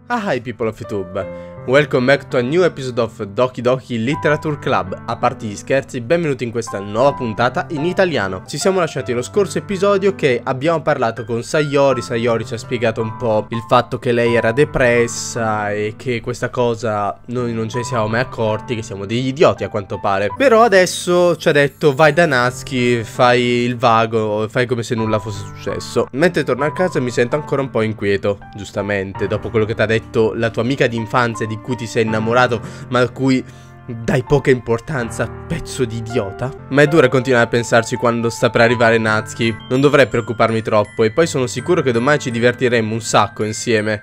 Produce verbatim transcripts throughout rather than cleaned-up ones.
Hi people of YouTube, welcome back to a new episode of Doki Doki Literature Club. A parte gli scherzi, benvenuti in questa nuova puntata in italiano. Ci siamo lasciati lo scorso episodio che abbiamo parlato con Sayori. Sayori ci ha spiegato un po' il fatto che lei era depressa e che questa cosa noi non ce ne siamo mai accorti, che siamo degli idioti a quanto pare. Però adesso ci ha detto vai da Natsuki, fai il vago, fai come se nulla fosse successo. Mentre torno a casa mi sento ancora un po' inquieto, giustamente, dopo quello che ti ha detto la tua amica d'infanzia di cui ti sei innamorato ma a cui dai poca importanza, pezzo di idiota. Ma è dura continuare a pensarci quando sta per arrivare Natsuki. Non dovrei preoccuparmi troppo e poi sono sicuro che domani ci divertiremo un sacco insieme.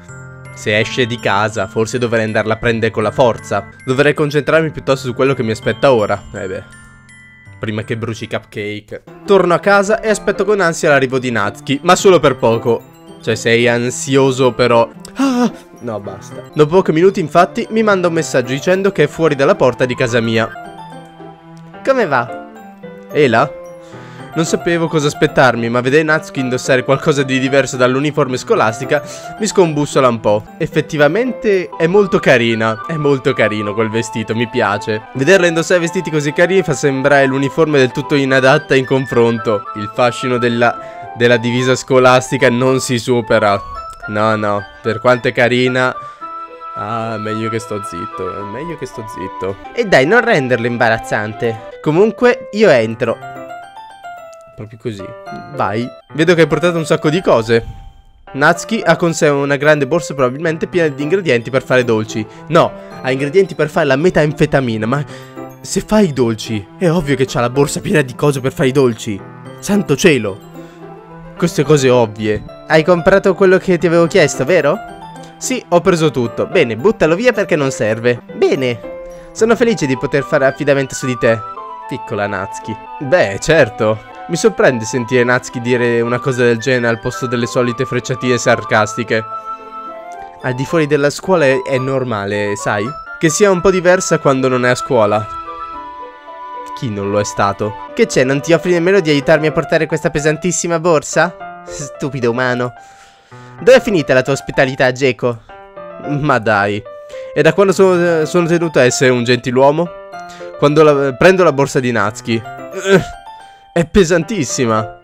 Se esce di casa forse dovrei andarla a prendere con la forza. Dovrei concentrarmi piuttosto su quello che mi aspetta ora. Eh beh, prima che bruci i cupcake. Torno a casa e aspetto con ansia l'arrivo di Natsuki, ma solo per poco. Cioè sei ansioso però... Ah, no basta. Dopo pochi minuti infatti mi manda un messaggio dicendo che è fuori dalla porta di casa mia. Come va? E là? Non sapevo cosa aspettarmi, ma vedere Natsuki indossare qualcosa di diverso dall'uniforme scolastica mi scombussola un po'. Effettivamente è molto carina. È molto carino quel vestito, mi piace. Vederla indossare vestiti così carini fa sembrare l'uniforme del tutto inadatta in confronto. Il fascino della, della divisa scolastica non si supera. No, no, per quanto è carina... Ah, meglio che sto zitto, meglio che sto zitto. E dai, non renderlo imbarazzante. Comunque, io entro. Proprio così. Vai. Vedo che hai portato un sacco di cose. Natsuki ha con sé una grande borsa probabilmente piena di ingredienti per fare dolci. No, ha ingredienti per fare la metanfetamina, ma... Se fai i dolci, è ovvio che c'ha la borsa piena di cose per fare i dolci. Santo cielo. Queste cose ovvie. Hai comprato quello che ti avevo chiesto, vero? Sì, ho preso tutto. Bene, buttalo via perché non serve. Bene. Sono felice di poter fare affidamento su di te, piccola Natsuki. Beh, certo. Mi sorprende sentire Natsuki dire una cosa del genere al posto delle solite frecciatine sarcastiche. Al di fuori della scuola è, è normale, sai? Che sia un po' diversa quando non è a scuola. Chi non lo è stato? Che c'è, non ti offri nemmeno di aiutarmi a portare questa pesantissima borsa? Stupido umano. Dove è finita la tua ospitalità, Geco? Ma dai. E da quando sono, sono tenuto a essere un gentiluomo? Quando la, prendo la borsa di Natsuki. Uh, è pesantissima.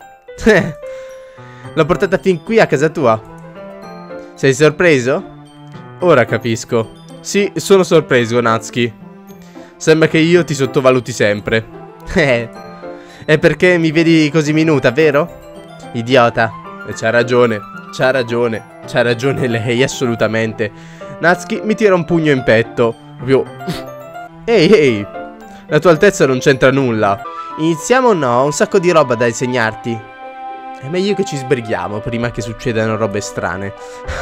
L'ho portata fin qui a casa tua. Sei sorpreso? Ora capisco. Sì, sono sorpreso, Natsuki. Sembra che io ti sottovaluti sempre. Eh, è perché mi vedi così minuta, vero? Idiota. E c'ha ragione, c'ha ragione, c'ha ragione lei, assolutamente. Natsuki mi tira un pugno in petto. Proprio... Ehi, ehi, la tua altezza non c'entra nulla. Iniziamo o no? Ho un sacco di roba da insegnarti. È meglio che ci sbrighiamo prima che succedano robe strane.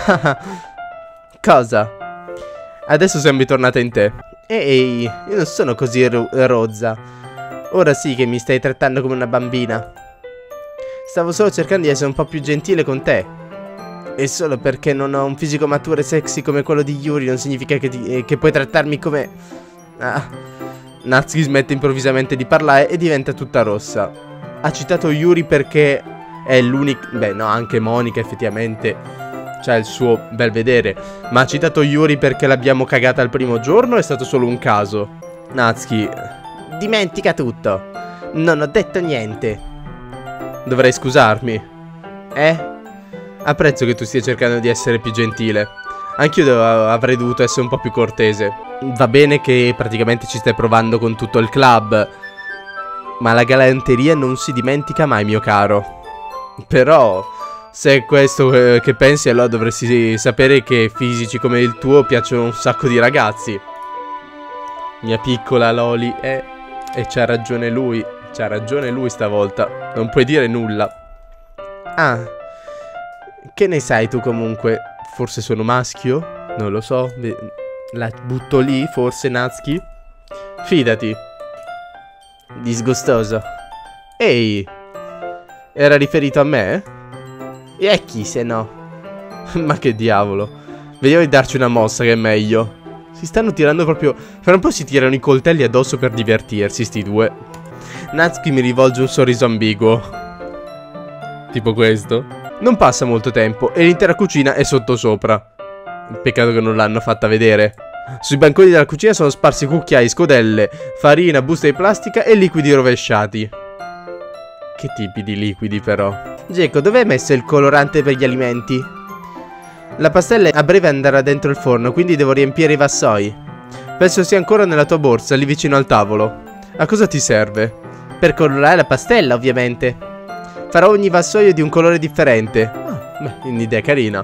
Cosa? Adesso siamo ritornata in te. Ehi, io non sono così ro rozza. Ora sì che mi stai trattando come una bambina. Stavo solo cercando di essere un po' più gentile con te. E solo perché non ho un fisico maturo e sexy come quello di Yuri non significa che, ti, eh, che puoi trattarmi come... Ah. Natsuki smette improvvisamente di parlare e diventa tutta rossa. Ha citato Yuri perché è l'unica... Beh no, anche Monica effettivamente... C'ha il suo bel vedere. Ma ha citato Yuri perché l'abbiamo cagata il primo giorno o è stato solo un caso? Natsuki, dimentica tutto. Non ho detto niente. Dovrei scusarmi. Eh? Apprezzo che tu stia cercando di essere più gentile. Anch'io avrei dovuto essere un po' più cortese. Va bene che praticamente ci stai provando con tutto il club, ma la galanteria non si dimentica mai, mio caro. Però... Se è questo eh, che pensi, allora dovresti sapere che fisici come il tuo piacciono un sacco di ragazzi. Mia piccola Loli. Eh, e c'ha ragione lui. C'ha ragione lui stavolta. Non puoi dire nulla. Ah, che ne sai tu comunque? Forse sono maschio? Non lo so. La butto lì, forse, Natsuki? Fidati. Disgustoso. Ehi, era riferito a me? E chi se no? Ma che diavolo. Vediamo di darci una mossa che è meglio. Si stanno tirando proprio... Fra un po' si tirano i coltelli addosso per divertirsi sti due. Natsuki mi rivolge un sorriso ambiguo. Tipo questo. Non passa molto tempo e l'intera cucina è sottosopra. Peccato che non l'hanno fatta vedere. Sui banconi della cucina sono sparsi cucchiai, scodelle, farina, buste di plastica e liquidi rovesciati. Che tipi di liquidi però? Geco, dove hai messo il colorante per gli alimenti? La pastella a breve andrà dentro il forno, quindi devo riempire i vassoi. Penso sia ancora nella tua borsa, lì vicino al tavolo. A cosa ti serve? Per colorare la pastella, ovviamente. Farò ogni vassoio di un colore differente. Ah, beh, un'idea carina.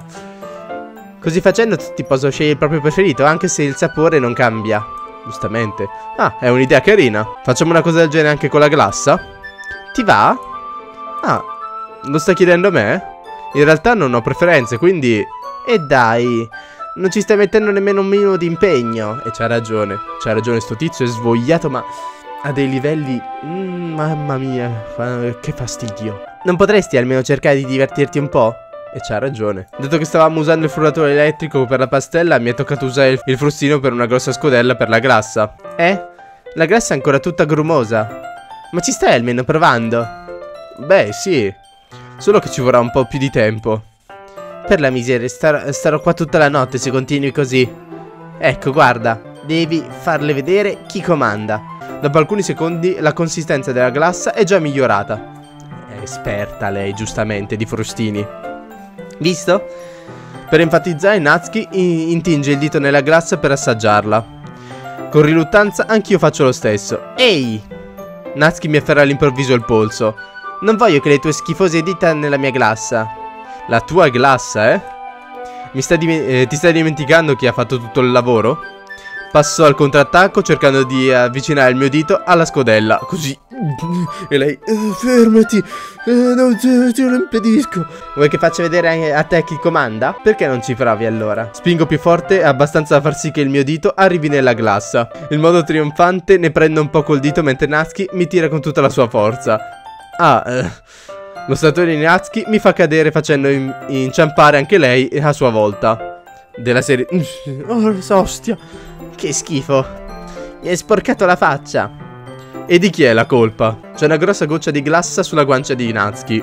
Così facendo tutti possono scegliere il proprio preferito, anche se il sapore non cambia. Giustamente. Ah, è un'idea carina. Facciamo una cosa del genere anche con la glassa? Ti va? Ah, lo stai chiedendo a me? In realtà non ho preferenze, quindi... E dai, non ci stai mettendo nemmeno un minimo di impegno. E c'ha ragione, c'ha ragione, sto tizio è svogliato, ma a dei livelli... Mm, mamma mia, fa... che fastidio. Non potresti almeno cercare di divertirti un po'? E c'ha ragione. Dato che stavamo usando il frullatore elettrico per la pastella, mi è toccato usare il, il frustino per una grossa scodella per la glassa. Eh? La glassa è ancora tutta grumosa. Ma ci stai almeno provando? Beh, sì. Solo che ci vorrà un po' più di tempo. Per la miseria, star starò qua tutta la notte se continui così. Ecco, guarda, devi farle vedere chi comanda. Dopo alcuni secondi la consistenza della glassa è già migliorata. È esperta lei, giustamente, di frustini. Visto? Per enfatizzare, Natsuki intinge il dito nella glassa per assaggiarla. Con riluttanza anch'io faccio lo stesso. Ehi! Natsuki mi afferra all'improvviso il polso. Non voglio che le tue schifose dita nella mia glassa. La tua glassa, eh? Mi stai eh, ti stai dimenticando chi ha fatto tutto il lavoro? Passo al contrattacco cercando di avvicinare il mio dito alla scodella. Così. E lei, eh, fermati, eh, non te, te lo impedisco. Vuoi che faccia vedere a te chi comanda? Perché non ci provi allora? Spingo più forte, abbastanza da far sì che il mio dito arrivi nella glassa. In modo trionfante ne prendo un po' col dito mentre Natsuki mi tira con tutta la sua forza. Ah, eh, lo statore di Natsuki mi fa cadere facendo in inciampare anche lei a sua volta. Della serie... Oh, ostia, che schifo. Mi hai sporcato la faccia. E di chi è la colpa? C'è una grossa goccia di glassa sulla guancia di Natsuki.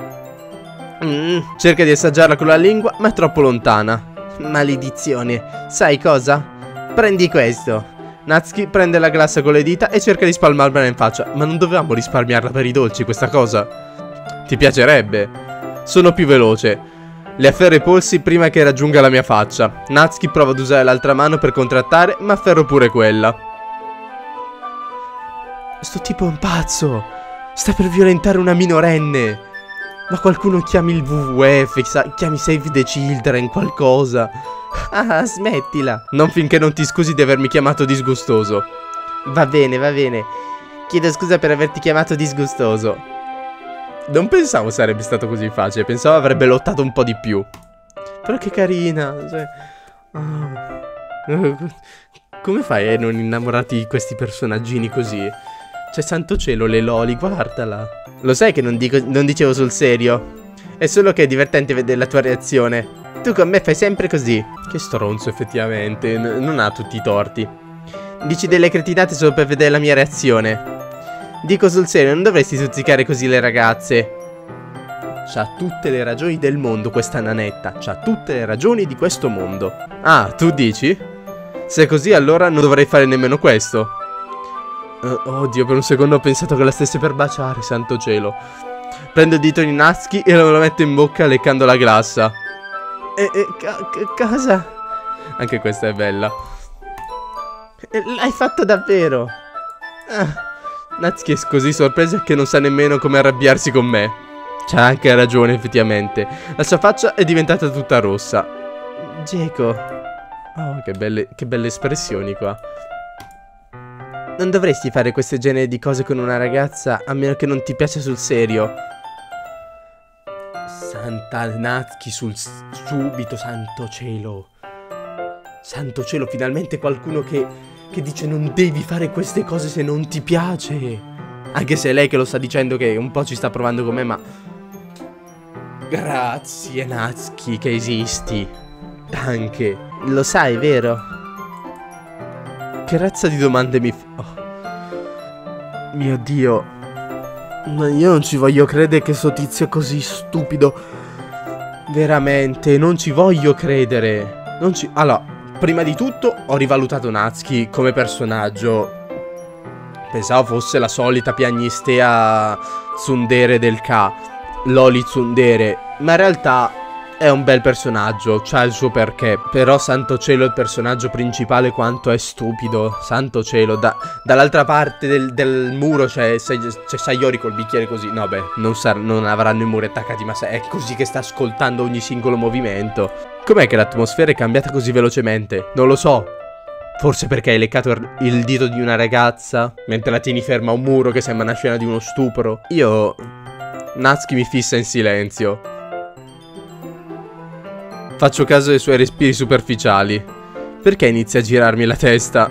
Mm, cerca di assaggiarla con la lingua, ma è troppo lontana. Maledizione. Sai cosa? Prendi questo. Natsuki prende la glassa con le dita e cerca di spalmarmela in faccia. Ma non dovevamo risparmiarla per i dolci questa cosa? Ti piacerebbe? Sono più veloce. Le afferro i polsi prima che raggiunga la mia faccia. Natsuki prova ad usare l'altra mano per contrattare, ma afferro pure quella. Sto tipo è un pazzo. Sta per violentare una minorenne. Ma qualcuno chiami il W W F, chiami Save the Children, qualcosa. Ah, smettila. Non finché non ti scusi di avermi chiamato disgustoso. Va bene, va bene. Chiedo scusa per averti chiamato disgustoso. Non pensavo sarebbe stato così facile. Pensavo avrebbe lottato un po' di più. Però che carina, cioè... oh. Come fai a non innamorarti di questi personaggini così? Cioè, santo cielo, le loli, guardala. Lo sai che non, dico, non dicevo sul serio? È solo che è divertente vedere la tua reazione. Tu con me fai sempre così. Che stronzo, effettivamente. N non ha tutti i torti. Dici delle cretinate solo per vedere la mia reazione. Dico sul serio, non dovresti stuzzicare così le ragazze. C'ha tutte le ragioni del mondo questa nanetta. C'ha tutte le ragioni di questo mondo. Ah, tu dici? Se è così, allora non dovrei fare nemmeno questo. Uh, oddio, per un secondo ho pensato che la stesse per baciare, santo cielo. Prendo il dito di Natsuki e lo metto in bocca leccando la glassa. E, e ca cosa? Anche questa è bella. L'hai fatto davvero? Ah, Natsuki è così sorpresa che non sa nemmeno come arrabbiarsi con me. C'ha anche ragione, effettivamente. La sua faccia è diventata tutta rossa. Geco. Oh, che belle, che belle espressioni qua. Non dovresti fare questo genere di cose con una ragazza, a meno che non ti piace sul serio. Santa Natsuki, sul subito, santo cielo. Santo cielo, finalmente qualcuno che, che dice non devi fare queste cose se non ti piace. Anche se è lei che lo sta dicendo, che un po' ci sta provando con me, ma... Grazie Natsuki che esisti. Anche. Lo sai, vero? Che razza di domande mi fa... Oh. Mio Dio. Ma io non ci voglio credere che sto tizio è così stupido. Veramente, non ci voglio credere. Non ci... Allora, prima di tutto ho rivalutato Natsuki come personaggio. Pensavo fosse la solita piagnistea tsundere del K, Loli tsundere, ma in realtà è un bel personaggio, c'ha il suo perché. Però santo cielo il personaggio principale quanto è stupido, santo cielo. Da, dall'altra parte del, del muro c'è Sayori col bicchiere così. No beh, non, non avranno i muri attaccati, ma è così che sta ascoltando ogni singolo movimento. Com'è che l'atmosfera è cambiata così velocemente? Non lo so. Forse perché hai leccato il dito di una ragazza mentre la tieni ferma a un muro che sembra una scena di uno stupro. Io... Natsuki mi fissa in silenzio. Faccio caso ai suoi respiri superficiali. Perché inizia a girarmi la testa?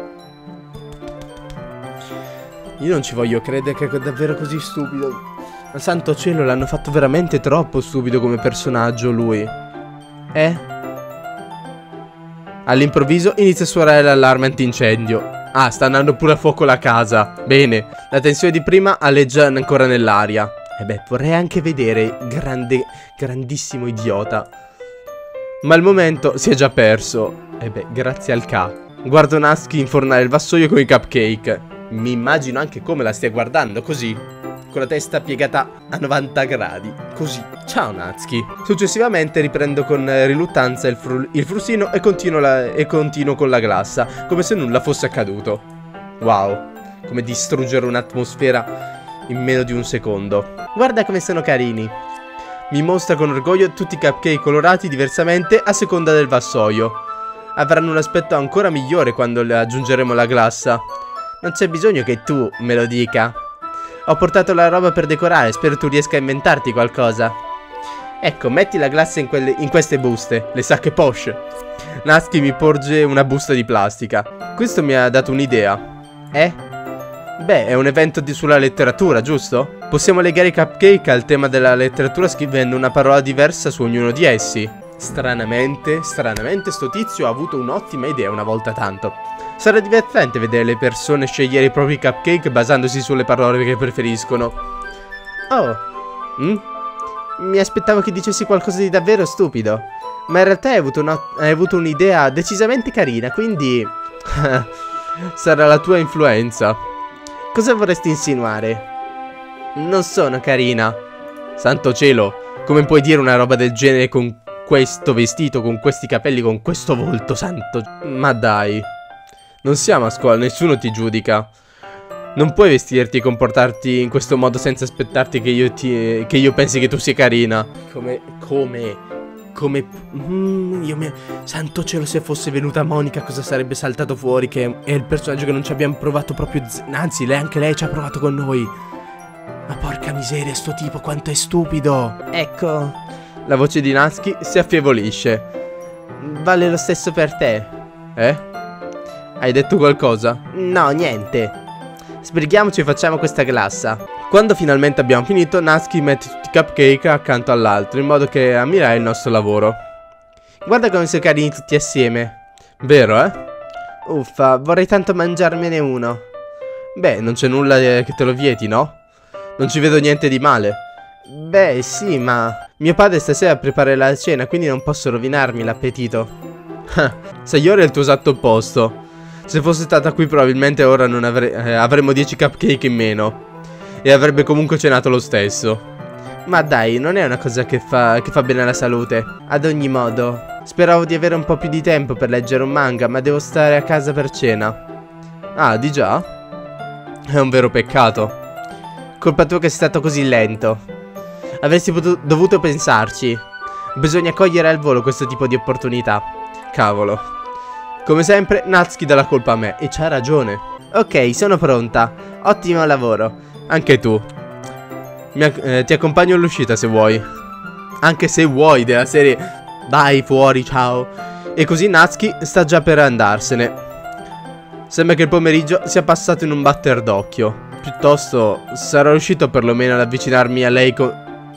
Io non ci voglio credere che è davvero così stupido. Ma santo cielo, l'hanno fatto veramente troppo stupido come personaggio lui. Eh? All'improvviso inizia a suonare l'allarme antincendio. Ah, sta andando pure a fuoco la casa. Bene, la tensione di prima alleggia ancora nell'aria. E beh, vorrei anche vedere, grande, grandissimo idiota. Ma al momento si è già perso. E beh, grazie al K. Guardo Natsuki infornare il vassoio con i cupcake. Mi immagino anche come la stia guardando, così, con la testa piegata a novanta gradi. Così. Ciao Natsuki. Successivamente riprendo con riluttanza il, fru il frustino e continuo, la e continuo con la glassa, come se nulla fosse accaduto. Wow. Come distruggere un'atmosfera in meno di un secondo. Guarda come sono carini. Mi mostra con orgoglio tutti i cupcake colorati diversamente a seconda del vassoio. Avranno un aspetto ancora migliore quando le aggiungeremo la glassa. Non c'è bisogno che tu me lo dica. Ho portato la roba per decorare, spero tu riesca a inventarti qualcosa. Ecco, metti la glassa in, quelle, in queste buste, le sacche poche. Natsuki mi porge una busta di plastica. Questo mi ha dato un'idea. Eh? Beh, è un evento di, sulla letteratura, giusto? Possiamo legare i cupcake al tema della letteratura scrivendo una parola diversa su ognuno di essi. Stranamente, stranamente sto tizio ha avuto un'ottima idea una volta tanto. Sarà divertente vedere le persone scegliere i propri cupcake basandosi sulle parole che preferiscono. Oh, mm? Mi aspettavo che dicessi qualcosa di davvero stupido. Ma in realtà hai avuto un'idea decisamente carina, quindi... sarà la tua influenza. Cosa vorresti insinuare? Non sono carina. Santo cielo, come puoi dire una roba del genere con questo vestito, con questi capelli, con questo volto, santo... Ma dai... Non siamo a scuola, nessuno ti giudica. Non puoi vestirti e comportarti in questo modo senza aspettarti che io ti... che io pensi che tu sia carina. Come... come... come... Mm, io mi... Santo cielo, se fosse venuta Monica cosa sarebbe saltato fuori? Che è il personaggio che non ci abbiamo provato proprio... Anzi, lei, anche lei ci ha provato con noi. Ma porca miseria, sto tipo quanto è stupido. Ecco... La voce di Natsuki si affievolisce. Vale lo stesso per te. Eh? Hai detto qualcosa? No, niente. Sbrighiamoci e facciamo questa glassa. Quando finalmente abbiamo finito, Natsuki mette tutti i cupcake accanto all'altro, in modo che ammirare il nostro lavoro. Guarda come sono carini tutti assieme. Vero, eh? Uffa, vorrei tanto mangiarmene uno. Beh, non c'è nulla che te lo vieti, no? Non ci vedo niente di male. Beh, sì, ma... Mio padre stasera prepara la cena, quindi non posso rovinarmi l'appetito. Sayori è il tuo esatto opposto. Se fosse stata qui probabilmente ora non avre eh, avremmo dieci cupcake in meno. E avrebbe comunque cenato lo stesso. Ma dai, non è una cosa che fa, che fa bene alla salute. Ad ogni modo, speravo di avere un po' più di tempo per leggere un manga, ma devo stare a casa per cena. Ah, di già? È un vero peccato. Colpa tua che sei stato così lento. Avresti dovuto pensarci. Bisogna cogliere al volo questo tipo di opportunità. Cavolo. Come sempre, Natsuki dà la colpa a me, e c'ha ragione. Ok, sono pronta. Ottimo lavoro. Anche tu. Mi, eh, ti accompagno all'uscita se vuoi. Anche se vuoi, della serie. Vai fuori, ciao. E così Natsuki sta già per andarsene. Sembra che il pomeriggio sia passato in un batter d'occhio. Piuttosto, sarò riuscito perlomeno ad avvicinarmi a lei con...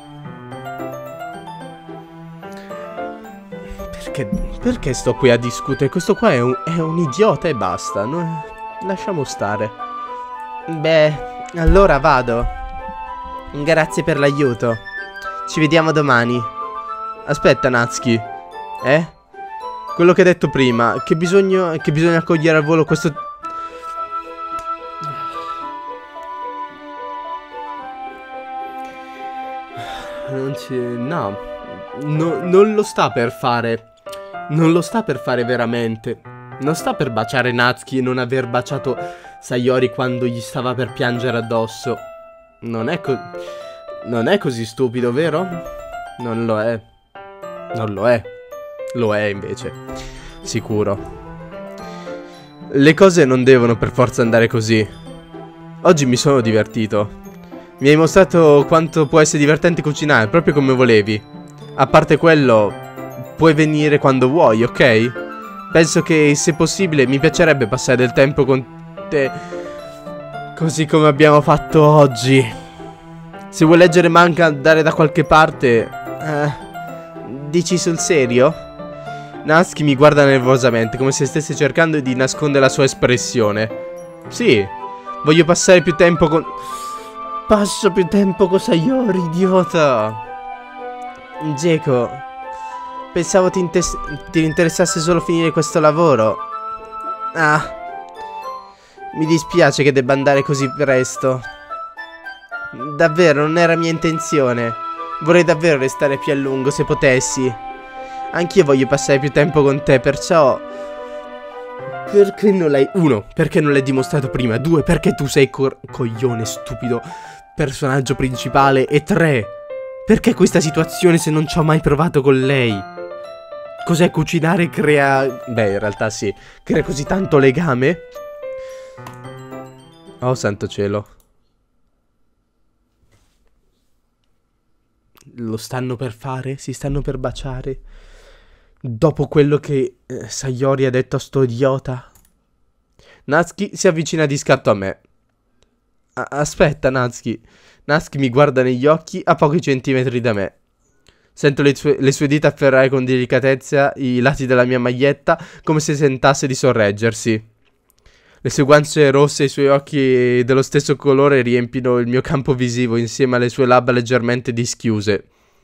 Perché, perché sto qui a discutere? Questo qua è un, è un idiota e basta. Non, lasciamo stare. Beh, allora vado. Grazie per l'aiuto. Ci vediamo domani. Aspetta, Natsuki. Eh? quello che hai detto prima, che bisogna, che bisogna cogliere al volo questo... Non ci... no, no, non lo sta per fare, non lo sta per fare veramente. Non sta per baciare Natsuki e non aver baciato Sayori quando gli stava per piangere addosso. Non è co... non è così stupido, vero? Non lo è. Non lo è. Lo è invece. Sicuro. Le cose non devono per forza andare così. Oggi mi sono divertito. Mi hai mostrato quanto può essere divertente cucinare, proprio come volevi. A parte quello, puoi venire quando vuoi, ok? Penso che, se possibile, mi piacerebbe passare del tempo con te, così come abbiamo fatto oggi. Se vuoi leggere manga, andare da qualche parte... Eh, dici sul serio? Natsuki mi guarda nervosamente, come se stesse cercando di nascondere la sua espressione. Sì, voglio passare più tempo con... Passo più tempo con Sayori, idiota. Geiko, pensavo ti, ti interessasse solo finire questo lavoro. Ah, mi dispiace che debba andare così presto. Davvero, non era mia intenzione. Vorrei davvero restare più a lungo se potessi. Anch'io voglio passare più tempo con te, perciò... Perché non l'hai... Uno, perché non l'hai dimostrato prima. Due, perché tu sei co coglione stupido personaggio principale. E tre, perché questa situazione se non ci ho mai provato con lei? Cos'è cucinare crea... Beh, in realtà sì. Crea così tanto legame? Oh, santo cielo. Lo stanno per fare? Si stanno per baciare? Dopo quello che eh, Sayori ha detto a sto idiota? Natsuki si avvicina di scatto a me. A aspetta, Natsuki. Natsuki mi guarda negli occhi a pochi centimetri da me. Sento le sue, le sue dita afferrare con delicatezza i lati della mia maglietta, come se tentasse di sorreggersi. Le sue guance rosse e i suoi occhi dello stesso colore riempiono il mio campo visivo insieme alle sue labbra leggermente dischiuse.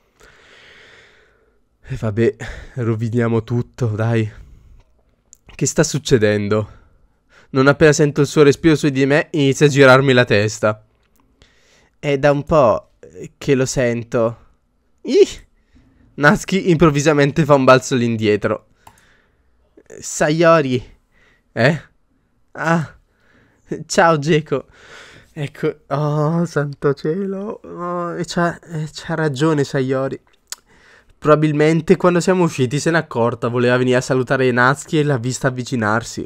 E vabbè, roviniamo tutto, dai. Che sta succedendo? Non appena sento il suo respiro su di me, inizia a girarmi la testa. È da un po' che lo sento. Ih! Natsuki improvvisamente fa un balzo all'indietro. Sayori. Eh? Ah. Ciao, Geiko. Ecco. Oh, santo cielo. Oh, e c'ha ragione Sayori. Probabilmente quando siamo usciti se n'è accorta. Voleva venire a salutare Natsuki e l'ha vista avvicinarsi.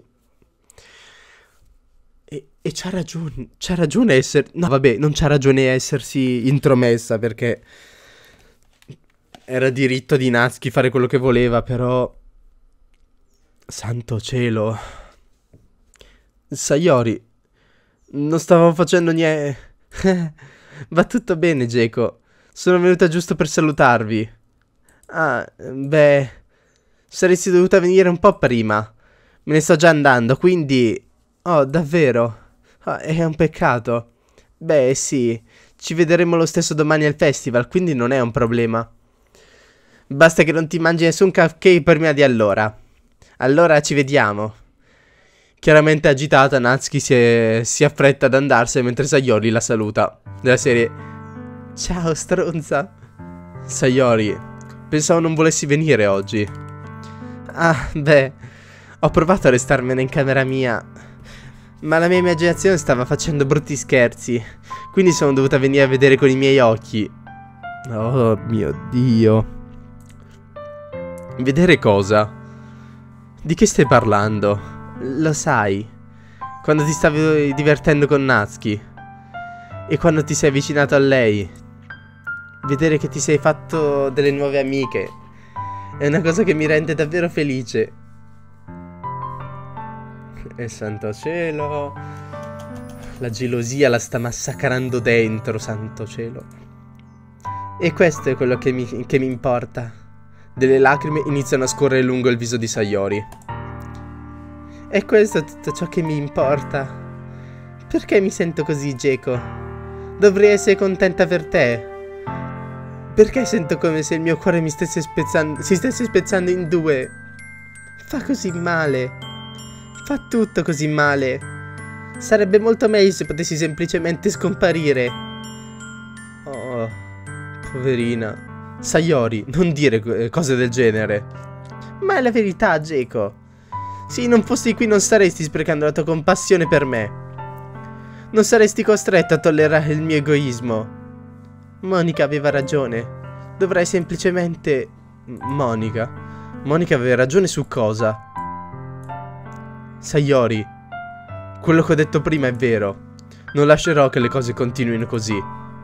E, e c'ha ragione. C'ha ragione essere... No, vabbè, non c'ha ragione essersi intromessa, perché... Era diritto di Natsuki fare quello che voleva, però... Santo cielo. Sayori, non stavo facendo niente. Va tutto bene, Geiko. Sono venuta giusto per salutarvi. Ah, beh... Saresti dovuta venire un po' prima. Me ne sto già andando, quindi... Oh, davvero? Oh, è un peccato. Beh, sì. Ci vedremo lo stesso domani al festival, quindi non è un problema. Basta che non ti mangi nessun cupcake prima di allora. Allora ci vediamo. Chiaramente agitata, Natsuki si, è, si affretta ad andarsene mentre Sayori la saluta. Della serie: ciao stronza. Sayori, pensavo non volessi venire oggi. Ah, beh, ho provato a restarmene in camera mia, ma la mia immaginazione stava facendo brutti scherzi, quindi sono dovuta venire a vedere con i miei occhi. Oh mio Dio. Vedere cosa? Di che stai parlando? Lo sai, quando ti stavi divertendo con Natsuki e quando ti sei avvicinato a lei, vedere che ti sei fatto delle nuove amiche è una cosa che mi rende davvero felice. E santo cielo, la gelosia la sta massacrando dentro, santo cielo. E questo è quello che mi, che mi importa. Delle lacrime iniziano a scorrere lungo il viso di Sayori. E questo è tutto ciò che mi importa. Perché mi sento così, Geiko? Dovrei essere contenta per te. Perché sento come se il mio cuore mi stesse spezzando, si stesse spezzando in due? Fa così male. Fa tutto così male. Sarebbe molto meglio se potessi semplicemente scomparire. Oh, poverina. Sayori, non dire cose del genere. Ma è la verità, Geiko. Se non fossi qui non staresti sprecando la tua compassione per me. Non saresti costretto a tollerare il mio egoismo. Monica aveva ragione. Dovrai semplicemente... Monica? Monica aveva ragione su cosa? Sayori, quello che ho detto prima è vero. Non lascerò che le cose continuino così.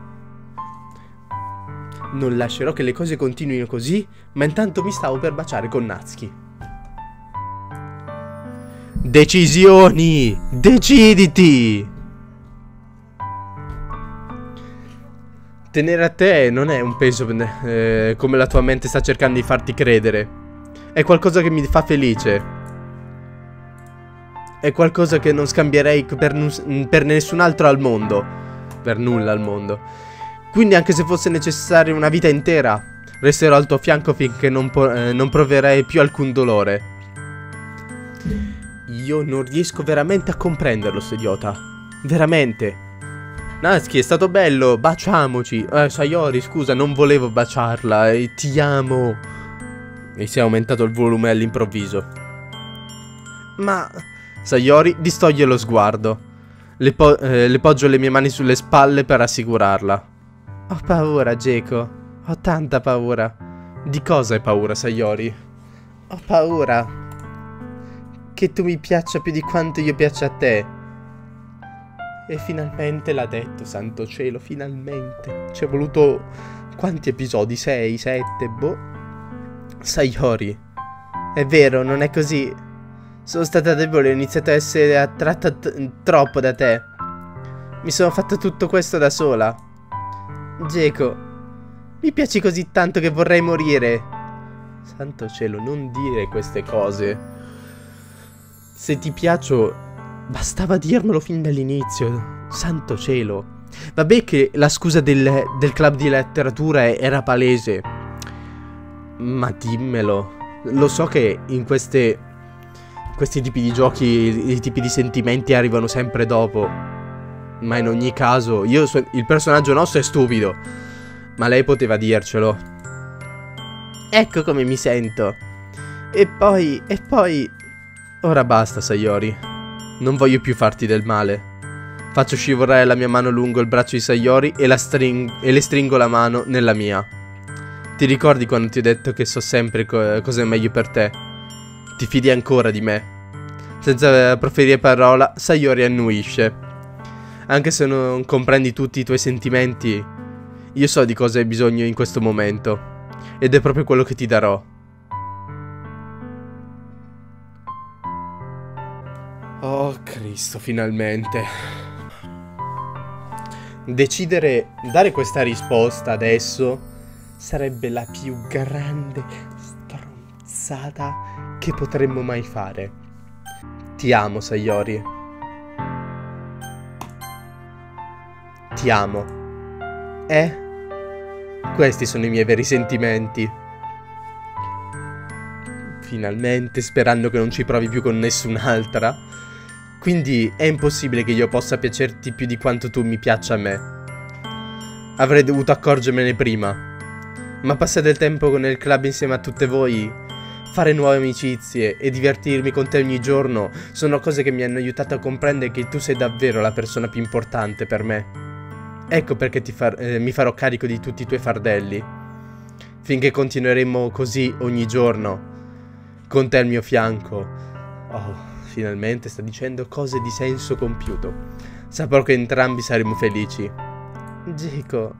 Non lascerò che le cose continuino così, ma intanto mi stavo per baciare con Natsuki. Decisioni! Deciditi! Tenere a te non è un peso eh, come la tua mente sta cercando di farti credere. È qualcosa che mi fa felice. È qualcosa che non scambierei per, per nessun altro al mondo. Per nulla al mondo. Quindi anche se fosse necessaria una vita intera, resterò al tuo fianco finché non, eh, non proverai più alcun dolore. Io non riesco veramente a comprenderlo, sto idiota. Veramente. Natsuki, è stato bello, baciamoci. Eh, Sayori, scusa, non volevo baciarla. E ti amo. E si è aumentato il volume all'improvviso. Ma... Sayori distoglie lo sguardo. Le, po eh, le poggio le mie mani sulle spalle per rassicurarla. Ho paura, Geiko. Ho tanta paura. Di cosa hai paura, Sayori? Ho paura che tu mi piaccia più di quanto io piaccia a te. E finalmente l'ha detto, santo cielo, finalmente. Ci è voluto... quanti episodi? sei, sette, boh. Sayori, è vero, non è così? Sono stata debole, ho iniziato a essere attratta troppo da te. Mi sono fatta tutto questo da sola. Geiko, mi piaci così tanto che vorrei morire. Santo cielo, non dire queste cose. Se ti piaccio, bastava dirmelo fin dall'inizio. Santo cielo. Vabbè che la scusa del, del club di letteratura era palese. Ma dimmelo. Lo so che in queste... questi tipi di giochi, i tipi di sentimenti arrivano sempre dopo. Ma in ogni caso, io so, il personaggio nostro è stupido. Ma lei poteva dircelo. Ecco come mi sento. E poi, e poi... Ora basta, Sayori. Non voglio più farti del male. Faccio scivolare la mia mano lungo il braccio di Sayori e, la string e le stringo la mano nella mia. Ti ricordi quando ti ho detto che so sempre co cosa è meglio per te? Ti fidi ancora di me? Senza proferire parola, Sayori annuisce. Anche se non comprendi tutti i tuoi sentimenti, io so di cosa hai bisogno in questo momento. Ed è proprio quello che ti darò. Oh Cristo, finalmente. Decidere, dare questa risposta adesso sarebbe la più grande stronzata che potremmo mai fare. Ti amo, Sayori. Ti amo. Eh? Questi sono i miei veri sentimenti. Finalmente, sperando che non ci provi più con nessun'altra. Quindi è impossibile che io possa piacerti più di quanto tu mi piaccia a me. Avrei dovuto accorgermene prima. Ma passare del tempo nel club insieme a tutte voi, fare nuove amicizie e divertirmi con te ogni giorno sono cose che mi hanno aiutato a comprendere che tu sei davvero la persona più importante per me. Ecco perché ti far, eh, mi farò carico di tutti i tuoi fardelli. Finché continueremo così ogni giorno, con te al mio fianco. Oh, finalmente sta dicendo cose di senso compiuto. Saprò che entrambi saremo felici. Geiko,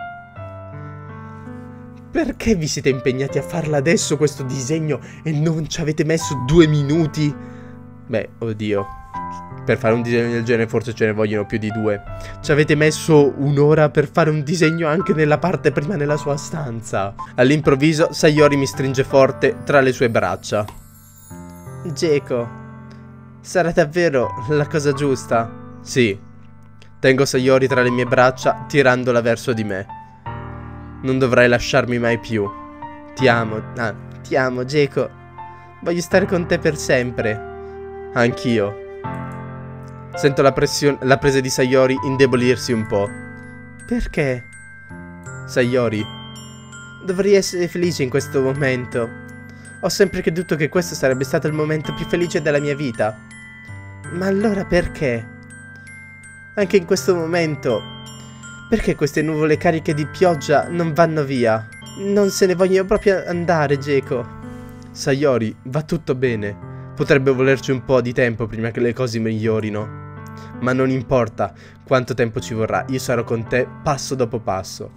perché vi siete impegnati a farla adesso questo disegno e non ci avete messo due minuti? Beh, oddio, per fare un disegno del genere forse ce ne vogliono più di due. Ci avete messo un'ora per fare un disegno anche nella parte prima nella sua stanza. All'improvviso Sayori mi stringe forte tra le sue braccia. Geiko, sarà davvero la cosa giusta? Sì. Tengo Sayori tra le mie braccia tirandola verso di me. Non dovrai lasciarmi mai più. Ti amo. Ah, ti amo, Geiko. Voglio stare con te per sempre. Anch'io. Sento la, pressione, la presa di Sayori indebolirsi un po'. Perché? Sayori, dovrei essere felice in questo momento. Ho sempre creduto che questo sarebbe stato il momento più felice della mia vita. Ma allora perché? Anche in questo momento, perché queste nuvole cariche di pioggia non vanno via? Non se ne vogliono proprio andare, Geco. Sayori, va tutto bene. Potrebbe volerci un po' di tempo prima che le cose migliorino. Ma non importa quanto tempo ci vorrà, io sarò con te passo dopo passo.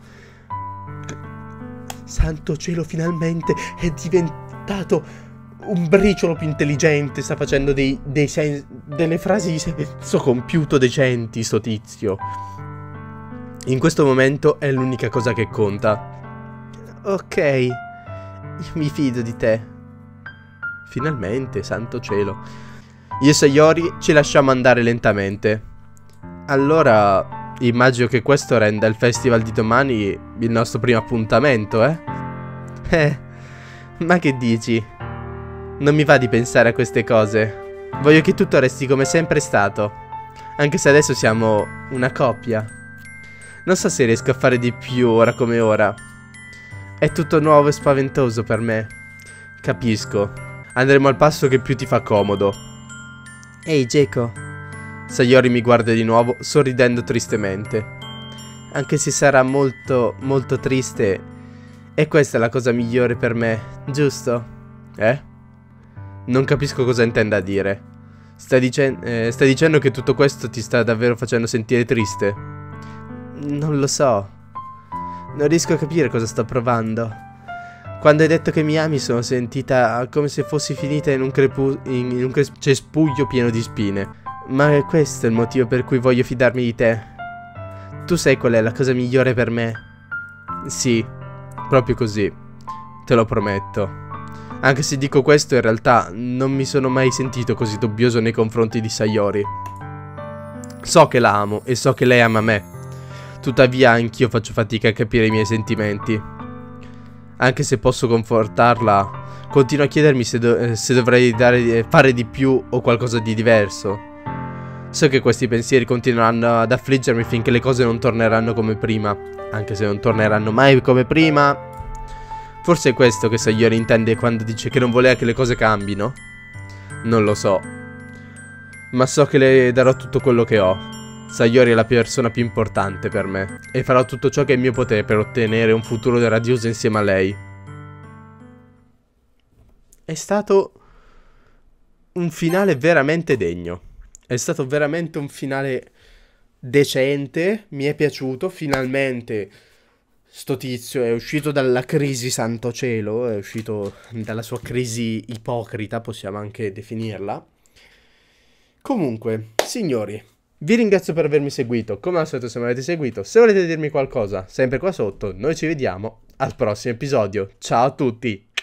Santo cielo, finalmente è diventato un briciolo più intelligente. Sta facendo dei, dei sen delle frasi di senso compiuto decenti, sto tizio. In questo momento è l'unica cosa che conta. Ok, io mi fido di te. Finalmente, santo cielo. Io e Sayori ci lasciamo andare lentamente. Allora, immagino che questo renda il festival di domani il nostro primo appuntamento, eh? Eh, ma che dici? Non mi va di pensare a queste cose. Voglio che tutto resti come sempre stato. Anche se adesso siamo una coppia. Non so se riesco a fare di più ora come ora. È tutto nuovo e spaventoso per me. Capisco. Andremo al passo che più ti fa comodo. Ehi, Geco. Sayori mi guarda di nuovo, sorridendo tristemente. Anche se sarà molto, molto triste, è questa la cosa migliore per me, giusto? Eh? Non capisco cosa intenda dire. Stai, dicen eh, stai dicendo che tutto questo ti sta davvero facendo sentire triste? Non lo so. Non riesco a capire cosa sto provando. Quando hai detto che mi ami sono sentita come se fossi finita in un, crepu in, in un cespuglio pieno di spine. Ma è questo il motivo per cui voglio fidarmi di te. Tu sai qual è la cosa migliore per me? Sì, proprio così. Te lo prometto. Anche se dico questo, in realtà non mi sono mai sentito così dubbioso nei confronti di Sayori. So che la amo e so che lei ama me. Tuttavia anch'io faccio fatica a capire i miei sentimenti. Anche se posso confortarla, continuo a chiedermi se, do se dovrei dare, fare di più o qualcosa di diverso. So che questi pensieri continueranno ad affliggermi finché le cose non torneranno come prima. Anche se non torneranno mai come prima. Forse è questo che Sayori intende quando dice che non voleva che le cose cambino. Non lo so. Ma so che le darò tutto quello che ho. Sayori è la persona più importante per me e farò tutto ciò che è in mio potere per ottenere un futuro radioso insieme a lei. È stato un finale veramente degno. È stato veramente un finale decente, mi è piaciuto. Finalmente sto tizio è uscito dalla crisi, santo cielo, è uscito dalla sua crisi ipocrita, possiamo anche definirla. Comunque, signori, vi ringrazio per avermi seguito. Come al solito, se mi avete seguito, se volete dirmi qualcosa, sempre qua sotto, noi ci vediamo al prossimo episodio. Ciao a tutti!